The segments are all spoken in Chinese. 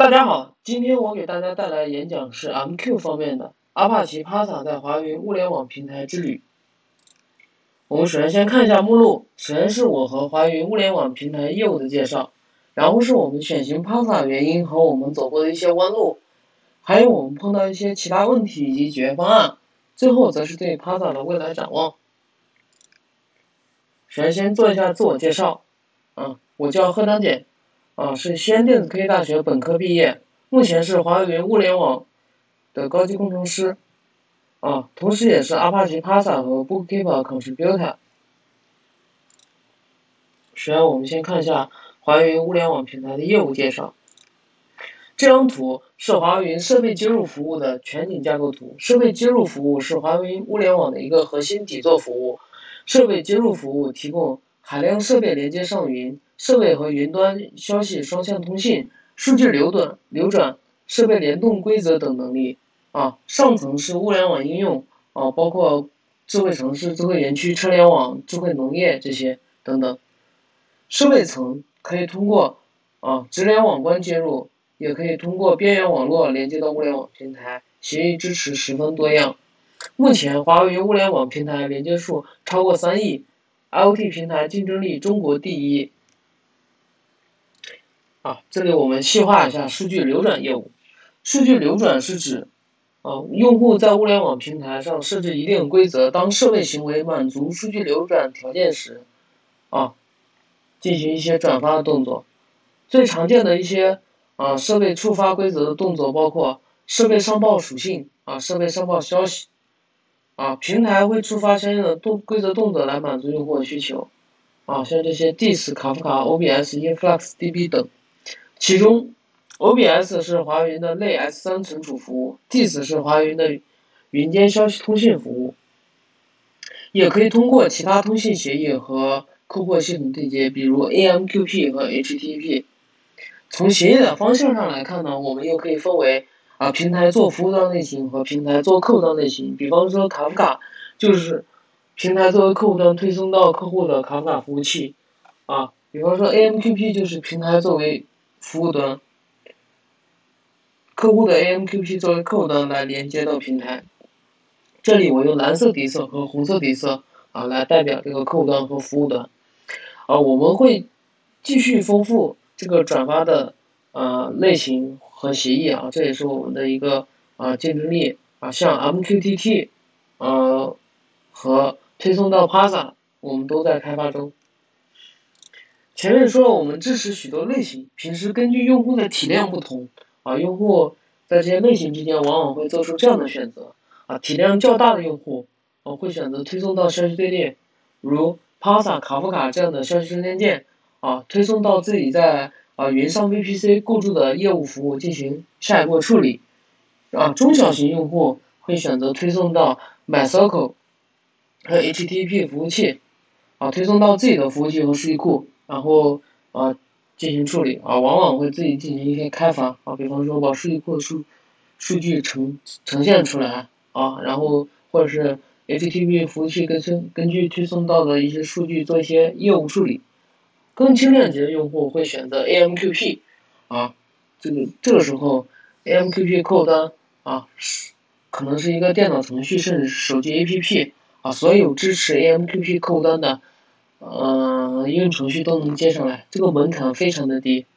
大家好，今天我给大家带来的演讲是 MQ 方面的阿帕奇 Pulsar 在华云物联网平台之旅。我们首先先看一下目录，首先是我和华云物联网平台业务的介绍，然后是我们选型 Pulsar 原因和我们走过的一些弯路，还有我们碰到一些其他问题以及解决方案，最后则是对 Pulsar 的未来展望。首先先做一下自我介绍，我叫HeZhangJian，是西安电子科技大学本科毕业，目前是华云物联网的高级工程师，同时也是 Apache Pulsar 和 Bookkeeper Contributor。首先我们先看一下华云物联网平台的业务介绍。这张图是华云设备接入服务的全景架构图。设备接入服务是华云物联网的一个核心底座服务。设备接入服务提供海量设备连接上云，设备和云端消息双向通信、数据流转、设备联动规则等能力。上层是物联网应用，包括智慧城市、智慧园区、车联网、智慧农业这些等等。设备层可以通过直联网关接入，也可以通过边缘网络连接到物联网平台，协议支持十分多样。目前华为物联网平台连接数超过3亿 ，IoT 平台竞争力中国第一。这里我们细化一下数据流转业务。数据流转是指用户在物联网平台上设置一定规则，当设备行为满足数据流转条件时，进行一些转发的动作。最常见的一些设备触发规则的动作包括设备上报属性设备上报消息平台会触发相应的规则动作来满足用户的需求像这些 dis、卡夫卡、OBS、InfluxDB 等。其中 OBS 是华云的类 S3 存储服务 ，dis 是华云的云间消息通信服务，也可以通过其他通信协议和客户系统对接，比如 AMQP 和 HTTP。从协议的方向上来看呢，我们又可以分为平台做服务端类型和平台做客户端类型。比方说卡夫卡就是平台作为客户端推送到客户的卡夫卡服务器比方说 AMQP 就是平台作为服务端，客户的 AMQP 作为客户端来连接到平台。这里我用蓝色底色和红色底色来代表这个客户端和服务端。我们会继续丰富这个转发的类型和协议这也是我们的一个竞争力像 MQTT 和推送到 Pulsar 我们都在开发中。前面说了我们支持许多类型，平时根据用户的体量不同用户在这些类型之间往往会做出这样的选择体量较大的用户会选择推送到消息队列，如 Pulsar、卡夫卡这样的消息中间件推送到自己在云上 VPC 构筑的业务服务进行下一步处理中小型用户会选择推送到 MyCircle 和 HTTP 服务器推送到自己的服务器和数据库，然后进行处理往往会自己进行一些开发比方说把数据库的数据呈现出来然后或者是 HTTP 服务器根据推送到的一些数据做一些业务处理。更轻量级的用户会选择 AMQP 这个时候 AMQP 客户端可能是一个电脑程序甚至是手机 APP所有支持 AMQP 客户端的应用程序都能接上来，这个门槛非常的低。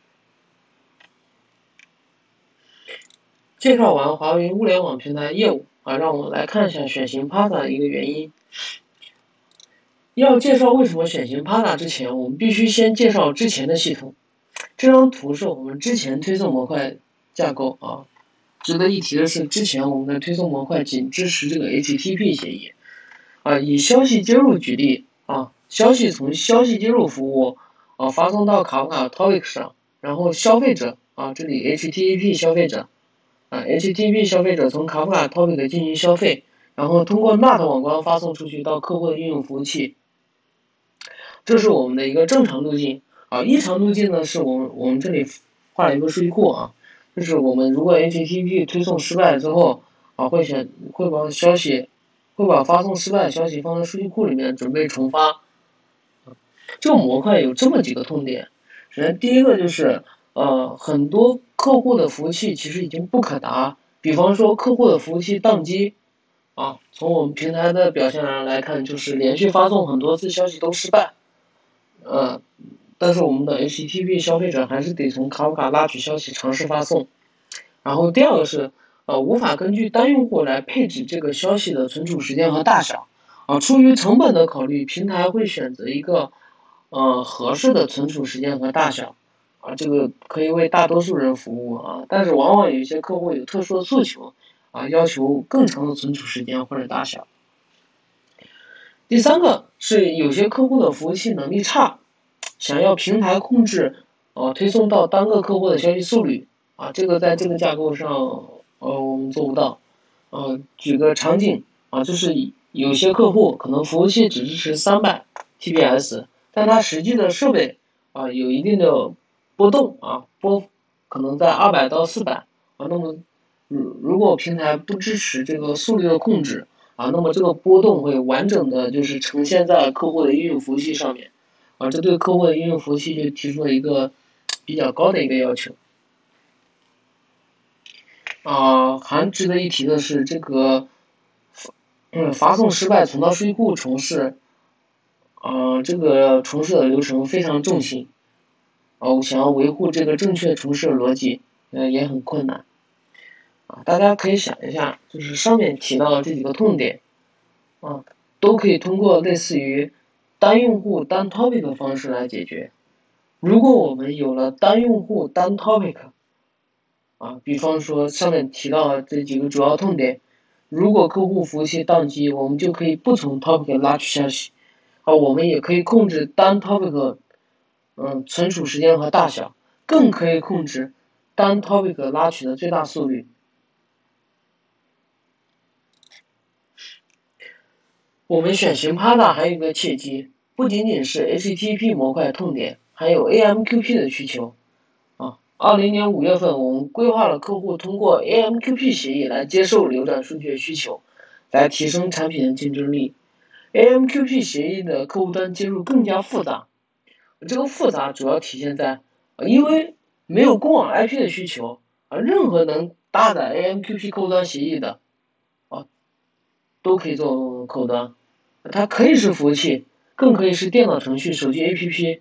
介绍完华为物联网平台业务让我们来看一下选型 Pulsar 的一个原因。要介绍为什么选型 Pulsar 之前，我们必须先介绍之前的系统。这张图是我们之前推送模块架构值得一提的是，之前我们的推送模块仅支持这个 HTTP 协议以消息接入举例消息从消息接入服务发送到卡夫卡 Topic 上，然后消费者这里 HTTP 消费者HTTP 消费者从卡夫卡 Topic 进行消费，然后通过 NAT 网关发送出去到客户的应用服务器。这是我们的一个正常路径异常路径呢是我们这里画了一个数据库就是我们如果 HTTP 推送失败之后会把发送失败的消息放在数据库里面准备重发。这个模块有这么几个痛点。首先第一个就是很多客户的服务器其实已经不可达，比方说客户的服务器宕机，从我们平台的表现来看，就是连续发送很多次消息都失败，但是我们的 HTTP 消费者还是得从卡夫卡拉取消息尝试发送。然后第二个是，无法根据单用户来配置这个消息的存储时间和大小，出于成本的考虑，平台会选择一个合适的存储时间和大小，这个可以为大多数人服务但是往往有一些客户有特殊的诉求，要求更长的存储时间或者大小。第三个是有些客户的服务器能力差，想要平台控制推送到单个客户的消息速率，这个在这个架构上我们做不到。举个场景就是有些客户可能服务器只支持300 TPS， 但它实际的设备有一定的波动波可能在200到400那么如果平台不支持这个速率的控制那么这个波动会完整的就是呈现在客户的应用服务器上面这对客户的应用服务器就提出了一个比较高的一个要求。还值得一提的是这个发送失败存到数据库重试，这个重试的流程非常重心，我想要维护这个正确重试的逻辑也很困难。大家可以想一下，就是上面提到的这几个痛点都可以通过类似于单用户单 topic 的方式来解决。如果我们有了单用户单 topic，比方说上面提到的这几个主要痛点，如果客户服务器宕机，我们就可以不从 topic 拉取消息，我们也可以控制单 topic 存储时间和大小，更可以控制单 topic 拉取的最大速率。我们选型 Pulsar 还有一个契机，不仅仅是 HTTP 模块痛点，还有 AMQP 的需求。20年5月份，我们规划了客户通过 AMQP 协议来接受流转数据的需求，来提升产品的竞争力。AMQP 协议的客户端接入更加复杂，这个复杂主要体现在，因为没有公网 IP 的需求，任何能搭载 AMQP 客户端协议的，都可以做客户端，它可以是服务器，更可以是电脑程序、手机 APP。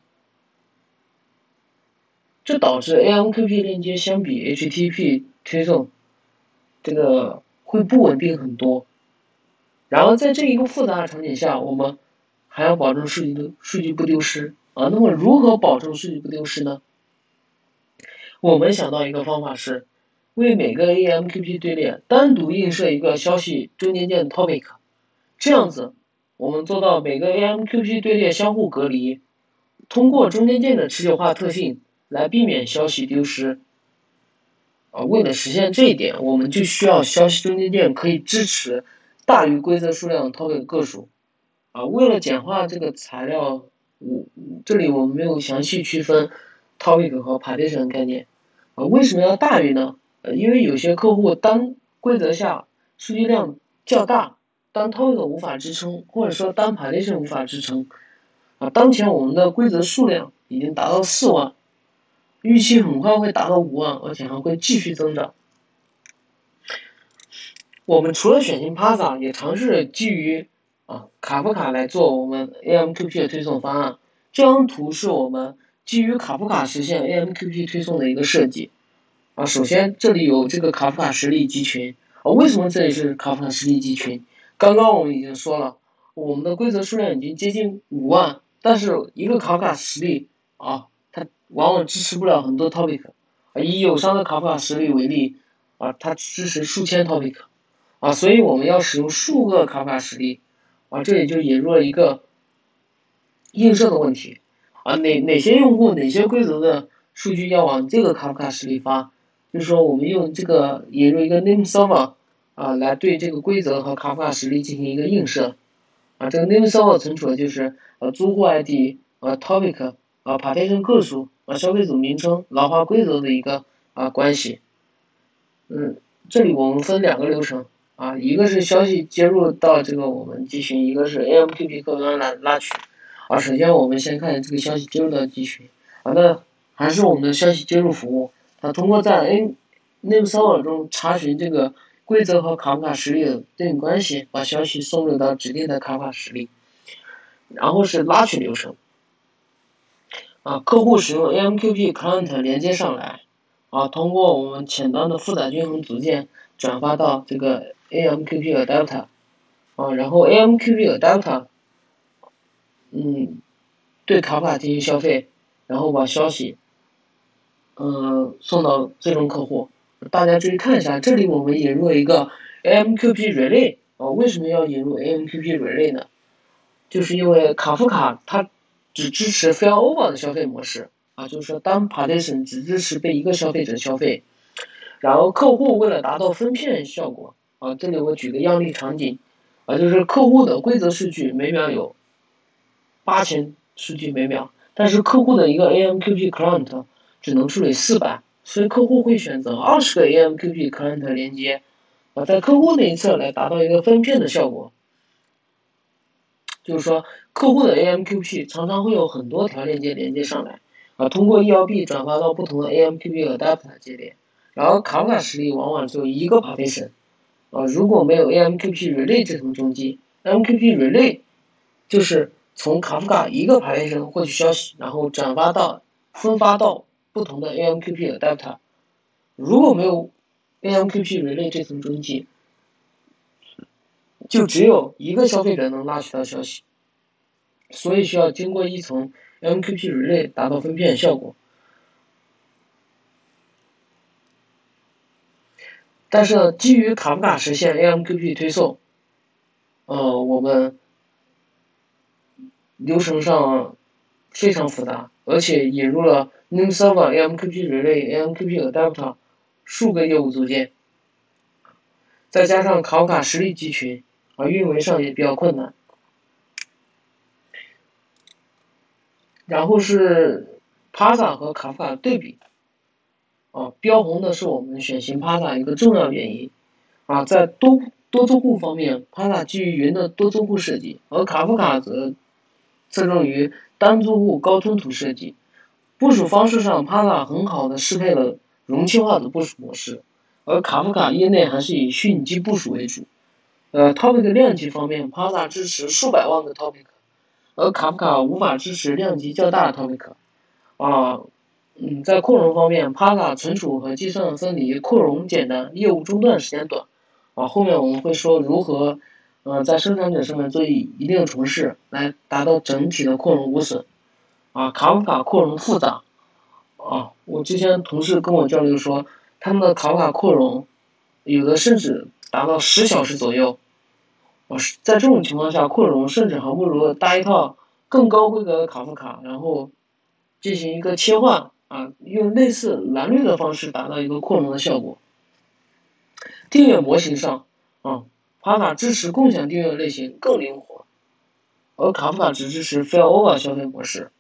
这导致 AMQP 链接相比 HTTP 推送这个会不稳定很多。然而在这一个复杂的场景下，我们还要保证数据不丢失那么如何保证数据不丢失呢？我们想到一个方法是，为每个 AMQP 队列单独映射一个消息中间件 topic， 这样子我们做到每个 AMQP 队列相互隔离，通过中间件的持久化特性来避免消息丢失。为了实现这一点，我们就需要消息中间件可以支持大于规则数量的 topic 个数。为了简化这个材料，这里我们没有详细区分 topic 和 partition 概念。为什么要大于呢？因为有些客户单规则下数据量较大，单 topic 无法支撑，或者说单 partition 无法支撑。当前我们的规则数量已经达到4万，预期很快会达到5万，而且还会继续增长。我们除了选型 Pulsar， 也尝试基于卡夫卡来做我们 AMQP 的推送方案。这张图是我们基于卡夫卡实现 AMQP 推送的一个设计。首先这里有这个卡夫卡实例集群。为什么这里是卡夫卡实例集群？刚刚我们已经说了，我们的规则数量已经接近5万，但是一个卡夫卡实例它往往支持不了很多 topic。以友商的卡夫卡实例为例，它支持数千 topic。所以我们要使用数个卡夫卡实例，这里就引入了一个映射的问题，哪些用户哪些规则的数据要往这个卡夫卡实例发，就是说我们用这个引入一个 name server 来对这个规则和卡夫卡实例进行一个映射，这个 name server 存储的就是租户 ID topic partition 个数消费组名称老化规则的一个关系。这里我们分2个流程。一个是消息接入到这个我们集群，一个是 AMQP 客户端来拉取。首先我们先看这个消息接入到集群。那还是我们的消息接入服务，它通过在 name server 中查询这个规则和卡夫卡实例的对应关系，把消息送入到指定的卡夫卡实例。然后是拉取流程，客户使用 AMQP client 连接上来，通过我们前端的负载均衡组件转发到这个 AMQP adapter，然后 AMQP adapter，对卡夫卡进行消费，然后把消息，送到最终客户。大家注意看一下，这里我们引入了一个 AMQP relay，为什么要引入 AMQP relay 呢？就是因为卡夫卡它只支持 failover 的消费模式，就是说当 partition 只支持被一个消费者消费，然后客户为了达到分片效果，这里我举个样例场景，就是客户的规则数据每秒有8000数据每秒，但是客户的一个 AMQP client 只能处理400，所以客户会选择20个 AMQP client 连接，在客户那一侧来达到一个分片的效果。就是说，客户的 AMQP 常常会有很多条链接连接上来，通过 ELB 转发到不同的 AMQP adapter 节点，然后卡夫卡实例往往只有一个 partition，如果没有 AMQP relay 这层中继 ，AMQP relay 就是从卡夫卡一个 partition 获取消息，然后分发到不同的 AMQP adapter， 如果没有 AMQP relay 这层中继，就只有一个消费者能拉取到消息，所以需要经过一层 AMQP relay 达到分片效果。但是呢，基于卡夫卡实现 AMQP 推送，我们流程上非常复杂，而且引入了 name server AMQP relay、AMQP adapter 数个业务组件，再加上卡夫卡实例集群，运维上也比较困难。然后是 Pulsar 和卡夫卡对比，标红的是我们选型 Pulsar 一个重要原因，在多租户方面 ，Pulsar 基于云的多租户设计，而卡夫卡则侧重于单租户高吞吐设计。部署方式上 ，Pulsar 很好的适配了容器化的部署模式，而卡夫卡业内还是以虚拟机部署为主。topic 量级方面 ，Pulsar 支持数百万个 topic， 而卡夫卡无法支持量级较大的 topic。在扩容方面 ，Pulsar 存储和计算分离，扩容简单，业务中断时间短。后面我们会说如何，在生产者上面做一定重试，来达到整体的扩容无损。卡夫卡扩容复杂。我之前同事跟我交流说，他们的卡夫卡扩容，有的甚至达到10小时左右。在这种情况下，扩容甚至还不如搭一套更高规格的卡夫卡，然后进行一个切换，用类似蓝绿的方式达到一个扩容的效果。订阅模型上帕卡支持共享订阅类型更灵活，而卡夫卡只支持 failover 消费模式。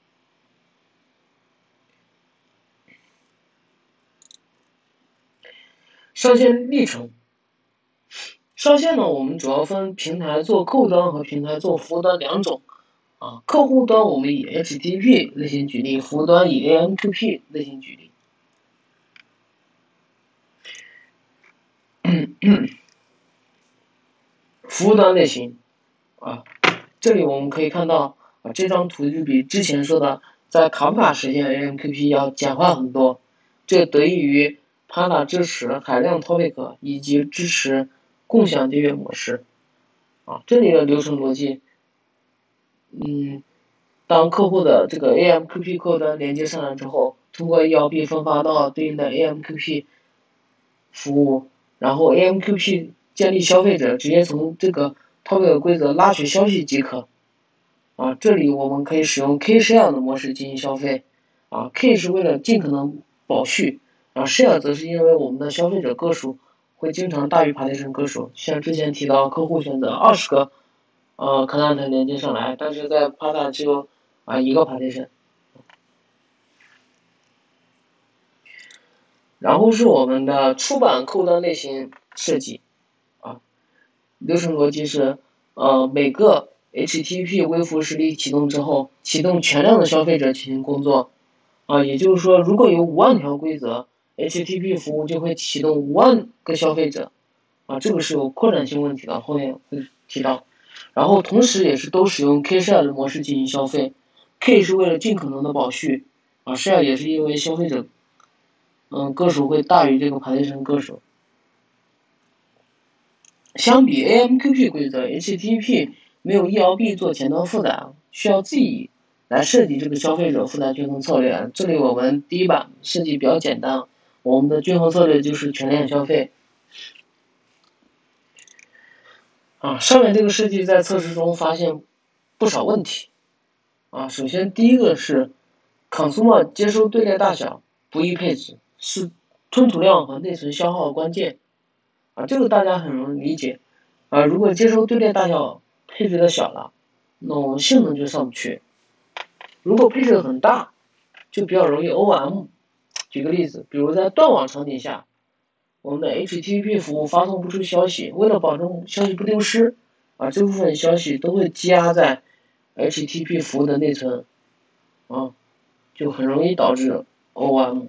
上线历程，上线呢，我们主要分平台做客户端和平台做服务端两种。客户端我们以 HTTP 类型举例，服务端以 AMQP 类型举例。服务端类型，这里我们可以看到，这张图就比之前说的在卡夫卡实现 AMQP 要简化很多，这得益于 Pulsar 支持海量 topic 以及支持共享订阅模式。这里的流程逻辑，当客户的这个 AMQP 客户端连接上来之后，通过 ELB 分发到对应的 AMQP 服务，然后 AMQP 建立消费者直接从这个 topic 规则拉取消息即可。这里我们可以使用 K-share 的模式进行消费。K 是为了尽可能保序，share 则是因为我们的消费者个数会经常大于 partition 个数，像之前提到客户选择20个client 连接上来，但是在 Pulsar 只有一个 partition。然后是我们的出版客户端类型设计，流程逻辑是，每个 HTTP 微服务实例启动之后，启动全量的消费者进行工作， 也就是说，如果有5万条规则，HTTP 服务就会启动5万个消费者，这个是有扩展性问题的，后面会提到。然后同时也是都使用 K share 的模式进行消费 ，K 是为了尽可能的保序，share 也是因为消费者个数会大于这个 partition 个数。相比 AMQP 规则 ，HTTP 没有 ELB 做前端负载，需要自己来设计这个消费者负载均衡策略。这里我们第一版设计比较简单，我们的均衡策略就是全链消费。上面这个设计在测试中发现不少问题。首先第一个是 consumer 接收队列大小不易配置，是吞吐量和内存消耗的关键。这个大家很容易理解。如果接收队列大小配置的小了，那我们性能就上不去。如果配置很大，就比较容易 OM。举个例子，比如在断网场景下，我们的 HTTP 服务发送不出消息，为了保证消息不丢失，这部分消息都会积压在 HTTP 服务的内存，就很容易导致 OM。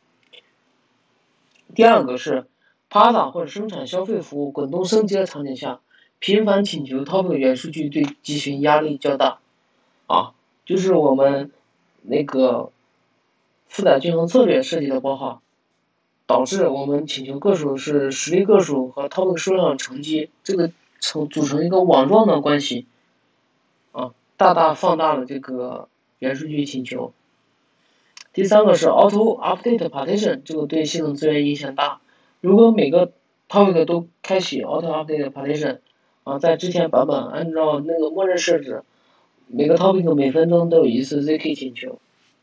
第二个是 PaaS 或者生产消费服务滚动升级的场景下，频繁请求 topic 元数据对集群压力较大，就是我们那个负载均衡策略设计的不好，导致我们请求个数是实例个数和 topic 数量的乘积，这个组成一个网状的关系，大大放大了这个元数据请求。第三个是 auto update partition， 这个对系统资源影响大。如果每个 topic 都开启 auto update partition，在之前版本按照那个默认设置，每个 topic 每分钟都有一次 zk 请求。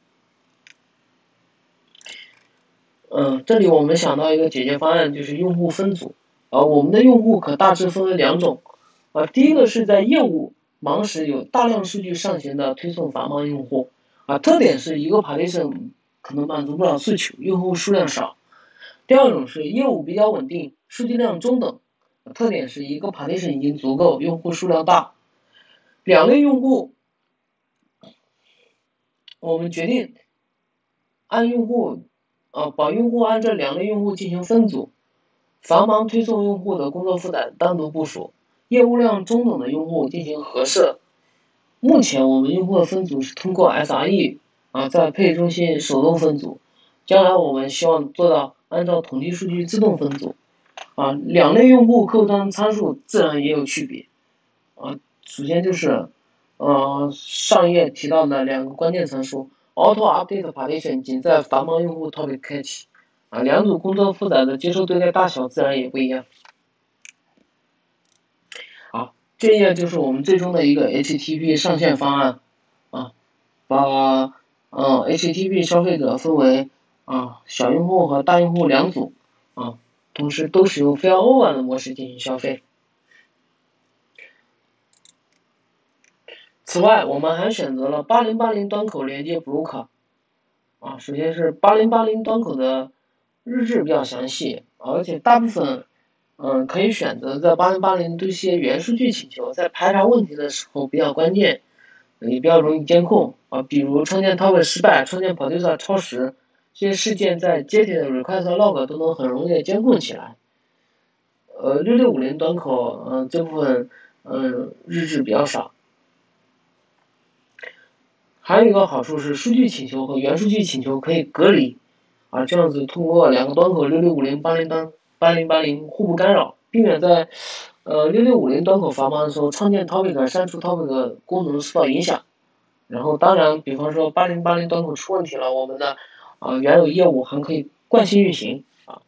这里我们想到一个解决方案，就是用户分组。我们的用户可大致分为2种。第一个是在业务忙时有大量数据上行的推送繁忙用户。特点是一个 partition 可能满足不了诉求，用户数量少。第二种是业务比较稳定，数据量中等，特点是一个 partition 已经足够，用户数量大。2类用户，我们决定把用户按这2类用户进行分组，繁忙推送用户的工作负载单独部署，业务量中等的用户进行合设。目前我们用户的分组是通过 SRE 在配置中心手动分组，将来我们希望做到按照统计数据自动分组。2类用户客户端参数自然也有区别。首先就是上一页提到的2个关键参数 ，auto update partition 仅在繁忙用户 topic 开启。2组工作负载的接收队列大小自然也不一样。这一页就是我们最终的一个 HTTP 上线方案，把HTTP 消费者分为小用户和大用户2组，同时都使用非 OWAN 的模式进行消费。此外，我们还选择了8080端口连接 broker。首先是8080端口的日志比较详细，而且大部分可以选择在8080对些元数据请求，在排查问题的时候比较关键，也比较容易监控比如创建 topic 失败、创建 Pulsar 超时，这些事件在接帖的 request log 都能很容易的监控起来。6650端口这部分日志比较少。还有一个好处是数据请求和元数据请求可以隔离，这样子通过2个端口6650、8080互不干扰，避免在6650端口繁忙的时候创建 topic 删除 topic 的功能受到影响。然后当然，比方说8080端口出问题了，我们的原有业务还可以惯性运行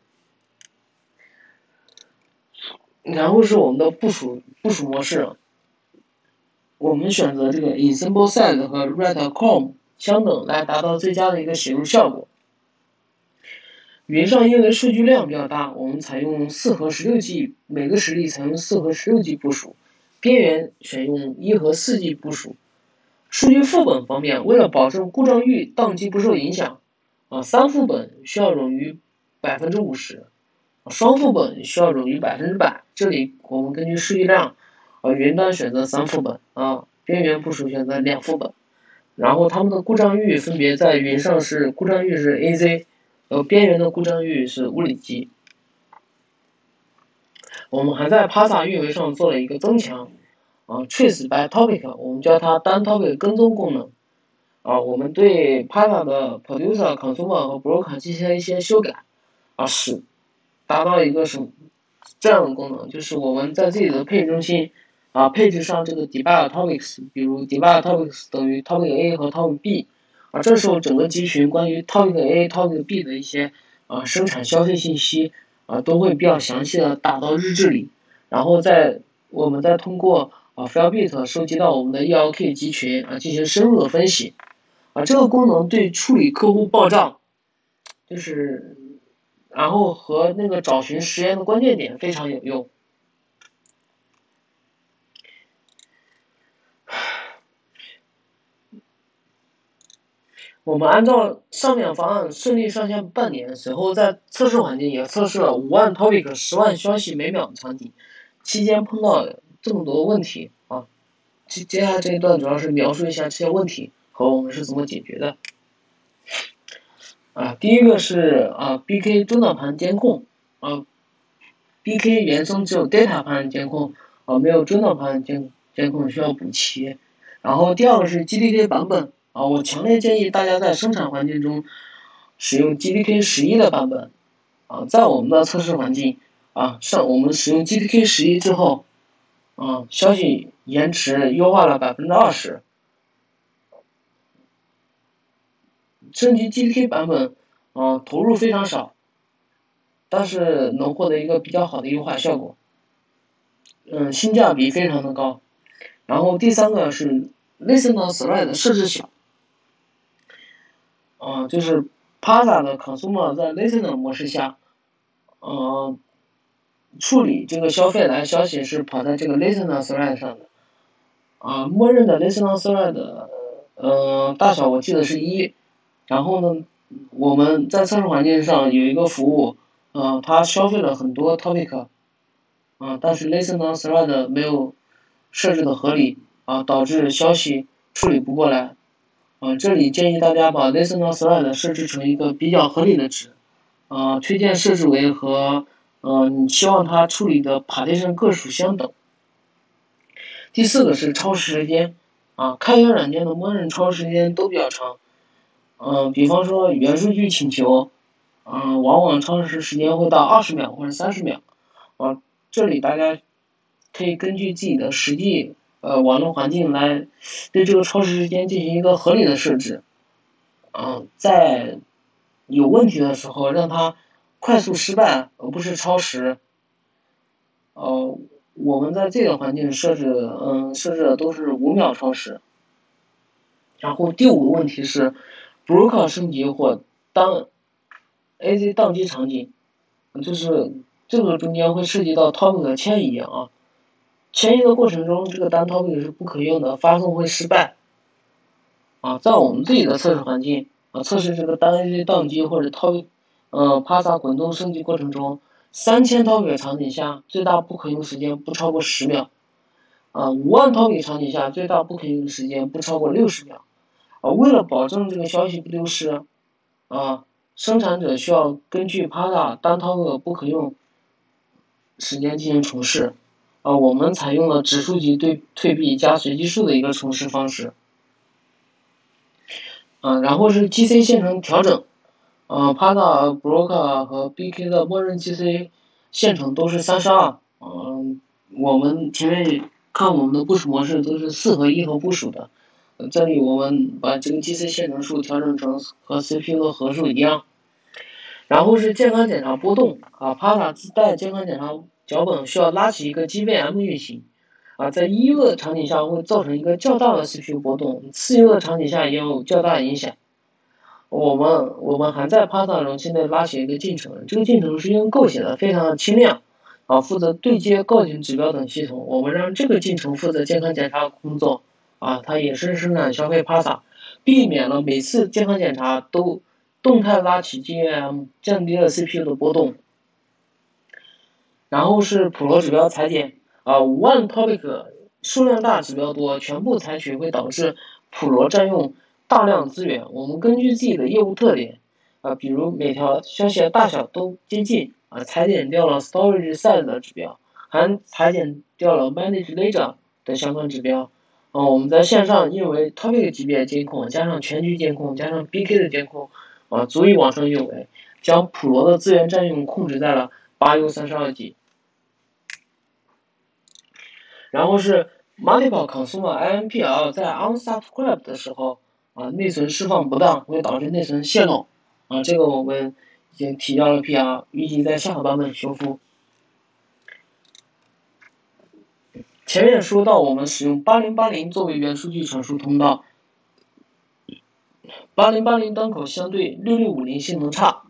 然后是我们的部署模式。我们选择这个 ensemble size 和 write com 相等来达到最佳的一个写入效果。云上因为数据量比较大，我们采用4核16G， 每个实例采用4核16G 部署，边缘选用1核4G 部署。数据副本方面，为了保证故障域宕机不受影响，3副本需要冗余 50%， 双副本需要冗余 100%。这里我们根据数据量云端选择3副本边缘部署选择2副本。 然后它们的故障域分别在云上是故障域是 AZ， 边缘的故障域是物理级。我们还在 Pulsar 运维上做了一个增强，trace by topic， 我们叫它单 topic 跟踪功能。我们对 Pulsar 的 producer、consumer 和 broker 进行了一些修改，使达到一个这样的功能，就是我们在自己的配置中心配置上这个 debug topics， 比如 debug topics 等于 topic A 和 topic B， 这时候整个集群关于 topic A、topic B 的一些生产消费信息都会比较详细的打到日志里，然后我们再通过Firebit 收集到我们的 ELK 集群进行深入的分析，这个功能对处理客户报账，然后和那个找寻实验的关键点非常有用。我们按照上面方案顺利上线半年，随后在测试环境也测试了5万 topic 10万消息每秒的场景，期间碰到这么多问题接下来这一段主要是描述一下这些问题和我们是怎么解决的。第一个是BK 中档盘监控BK 原生只有 data 盘监控没有中档盘监控需要补齐。然后第二个是 GDK 版本我强烈建议大家在生产环境中使用 GDK 11的版本在我们的测试环境我们使用 GDK 11之后消息延迟优化了20%，升级 GDK 版本投入非常少，但是能获得一个比较好的优化效果，性价比非常的高。然后第三个是 listener thread 设置小，就是 Pulsar 的 consumer 在 listener 模式下，处理这个消费来消息是跑在这个 listener thread 上的，默认的 listener thread 大小我记得是1，然后呢，我们在测试环境上有一个服务，它消费了很多 topic，但是 listener thread 没有设置的合理导致消息处理不过来。这里建议大家把 listener thread 设置成一个比较合理的值，推荐设置为和你希望它处理的 partition 个数相等。第四个是超时时间，开源软件的默认超时时间都比较长，比方说元数据请求，往往超时时间会到20秒或者30秒，这里大家可以根据自己的实际网络环境来对这个超时时间进行一个合理的设置，在有问题的时候让它快速失败而不是超时。我们在这个环境设置的都是5秒超时。然后第5个问题是 broker 升级或当 AZ 宕机场景，就是这个中间会涉及到 topic 的迁移迁移的过程中这个单 topic 是不可用的，发送会失败。在我们自己的测试环境测试这个单 AZ 宕机或者 topic Pulsar 滚动升级过程中，3000 topic 场景下最大不可用时间不超过10秒，5万 topic 场景下最大不可用时间不超过60秒。为了保证这个消息不丢失，生产者需要根据 Pulsar 单 topic 不可用时间进行重试，我们采用了指数级退币加随机数的一个重试方式。然后是 GC 线程调整，Pulsar broker 和 BK 的默认 GC 线程都是32，我们前面看我们的部署模式都是4合1和部署的，这里我们把这个 GC 线程数调整成和 CPU 的核数一样。然后是健康检查波动，Pulsar 自带健康检查脚本需要拉起一个 GVM 运行，在一优的场景下会造成一个较大的 CPU 波动，次优的场景下也有较大的影响。我们还在 Pulsar 中现在拉起一个进程，这个进程是用 Go 写的，非常的轻量，负责对接构型指标等系统。我们让这个进程负责健康检查工作，它也是生产消费 Pulsar， 避免了每次健康检查都动态拉起 GVM， 降低了 CPU 的波动。然后是普罗指标裁剪，5万 topic 数量大指标多，全部采取会导致普罗占用大量资源，我们根据自己的业务特点，比如每条消息的大小都接近，裁减掉了 storage size 的指标，还裁减掉了 manage ledger 的相关指标。我们在线上因为 topic 级别监控，加上全局监控，加上 BK 的监控，足以往上运维，将普罗的资源占用控制在了8U32G。然后是 multiple consumer IMPL 在 unsubscribe 的时候，内存释放不当会导致内存泄露，这个我们已经提交了 PR， 预计在下个版本修复。前面说到我们使用8080作为元数据传输通道，8080端口相对6650性能差。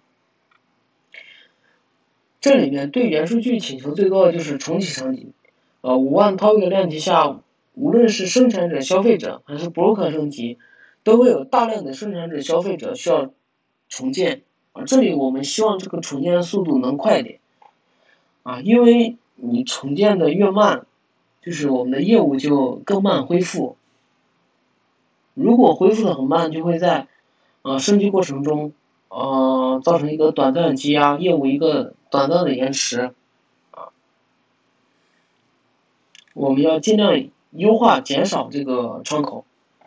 这里面对元数据请求最多的就是重启场景，5万 topic 量级下，无论是生产者、消费者还是 broker 升级，都会有大量的生产者、消费者需要重建，这里我们希望这个重建速度能快一点，因为你重建的越慢，就是我们的业务就更慢恢复，如果恢复的很慢，就会在升级过程中造成一个短暂的积压，业务一个短暂的延迟，我们要尽量优化减少这个窗口。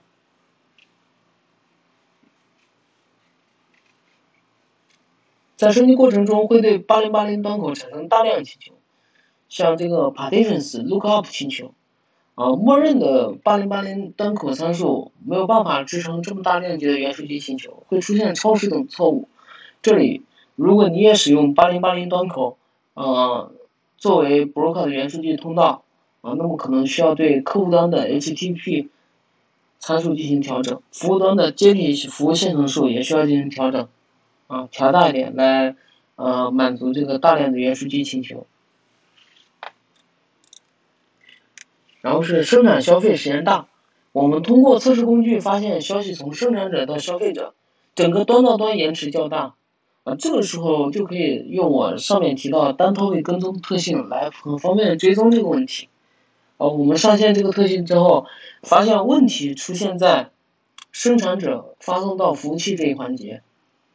在升级过程中会对8080端口产生大量请求，像这个 partitions lookup 请求，默认的8080端口参数没有办法支撑这么大量级的元数据请求，会出现超时等错误。这里如果你也使用8080端口，作为 broker 的元数据通道，那么可能需要对客户端的 HTTP 参数进行调整，服务端的接替服务线程数也需要进行调整，调大一点来满足这个大量的元数据请求。然后是生产消费时间大，我们通过测试工具发现消息从生产者到消费者，整个端到端延迟较大，这个时候就可以用我上面提到单topic跟踪特性来很方便追踪这个问题。我们上线这个特性之后，发现问题出现在生产者发送到服务器这一环节。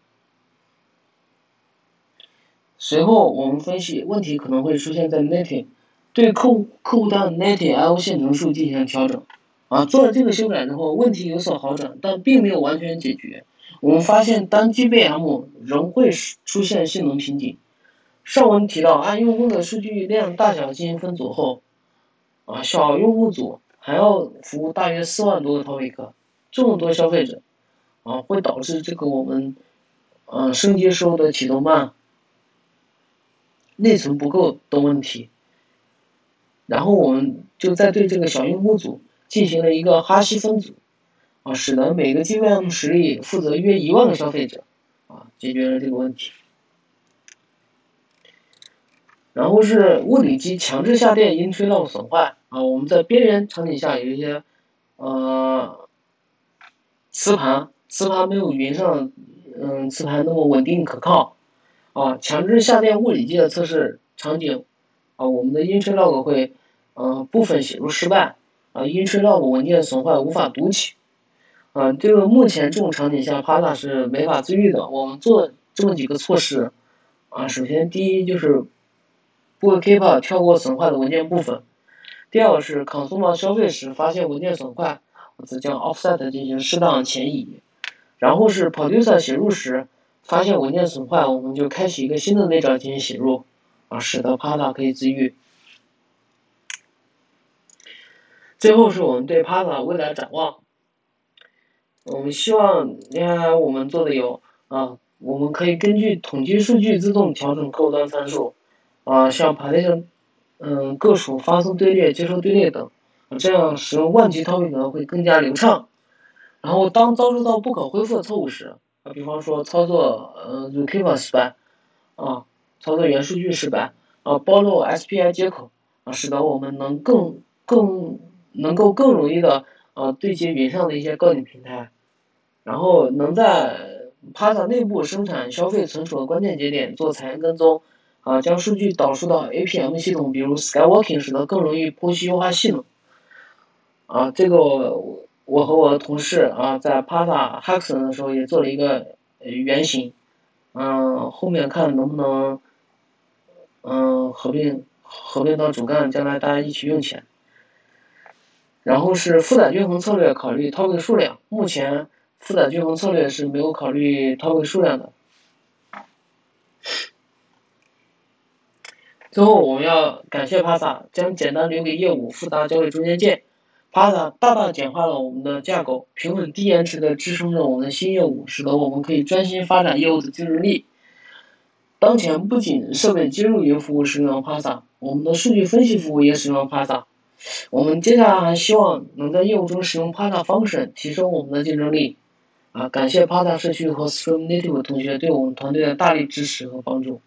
随后我们分析问题可能会出现在 native， 对客户端 native I/O 线程数进行调整。做了这个修改之后，问题有所好转，但并没有完全解决。我们发现单 GBM 仍会出现性能瓶颈。上文提到，按用户的数据量大小进行分组后，小用户组还要服务大约4万多个 topic， 这么多消费者，会导致这个我们升级时候的启动慢，内存不够等问题。然后我们就再对这个小用户组进行了一个哈希分组，使得每个 GVM 实例负责约1万个消费者，解决了这个问题。然后是物理机强制下电因吹漏损坏，我们在边缘场景下有一些磁盘没有云上磁盘那么稳定可靠，强制下电物理机的测试场景，我们的音吹 log 会部分写入失败，音吹 log 文件损坏无法读取，这个目前这种场景下 Pulsar 是没法自愈的。我们做这么几个措施，首先第一就是bookkeeper 跳过损坏的文件部分，第二个是 consumer 消费时发现文件损坏，则将 offset 进行适当前移，然后是 producer 写入时发现文件损坏，我们就开启一个新的内闸进行写入，使得 Pulsar 可以自愈。最后是我们对 Pulsar 未来展望，我们希望我们做的有我们可以根据统计数据自动调整客户端参数，像 partition 个数发送队列、接收队列等，这样使用万级 topic 会更加流畅。然后当遭受到不可恢复的错误时，比方说操作retrieval 失败，操作元数据失败，暴露 SPI 接口，使得我们能够更容易的对接云上的一些高顶平台，然后能在 Pulsar 内部生产消费存储的关键节点做采样跟踪，将数据导出到 APM 系统，比如 Skywalking， 使得更容易剖析优化系统。这个我和我的同事啊，在 Pulsar Hackathon 的时候也做了一个原型，后面看能不能合并到主干，将来大家一起用起来。然后是负载均衡策略，考虑 token 数量。目前负载均衡策略是没有考虑 token 数量的。最后我们要感谢 Pulsar 将简单留给业务，复杂交给中间件。Pulsar 大大简化了我们的架构，平稳低延迟的支撑着我们的新业务，使得我们可以专心发展业务的竞争力。当前不仅设备接入云服务使用 Pulsar， 我们的数据分析服务也使用 Pulsar。我们接下来还希望能在业务中使用 Pulsar Function， 提升我们的竞争力。感谢 Pulsar 社区和 Stream Native 同学对我们团队的大力支持和帮助。